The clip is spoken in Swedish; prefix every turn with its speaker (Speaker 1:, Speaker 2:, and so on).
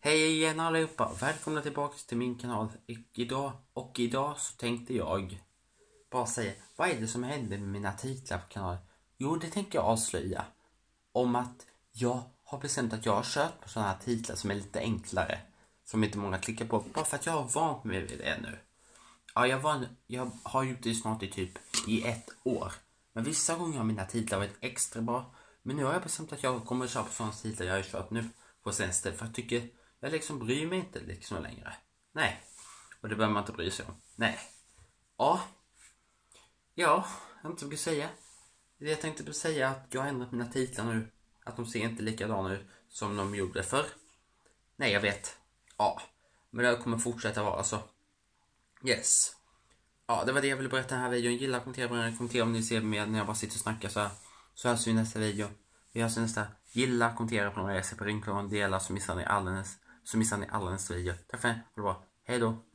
Speaker 1: Hej igen allihopa, välkomna tillbaka till min kanal. Idag så tänkte jag bara säga, vad är det som händer med mina titlar på kanalen? Jo, det tänker jag avslöja. Om att jag har bestämt att jag har kört på sådana här titlar som är lite enklare. Som inte många klickar på, bara för att jag har vant mig vid det nu. Ja, jag har gjort det snart i 1 år. Men vissa gånger har mina titlar varit extra bra. Men nu har jag bestämt att jag kommer att köra på sådana titlar jag har kört nu på senaste. För jag tycker, jag liksom bryr mig inte liksom längre. Nej. Och det behöver man inte bry sig om. Nej. Ja, jag har inte så mycket att säga. Jag tänkte säga att jag har ändrat mina titlar nu. Att de ser inte likadana ut som de gjorde förr. Nej, jag vet. Ja, men det kommer fortsätta vara så. Yes. Ja, det var det jag ville berätta i den här videon. Gilla, kommentera om ni ser mig när jag bara sitter och snackar så här. Så hörs vi i nästa video. Vi hörs i nästa. Gilla, kommentera på några reser på ringklon, dela så missar ni alla nästa video. Tack för det. Ha det bra. Hej då.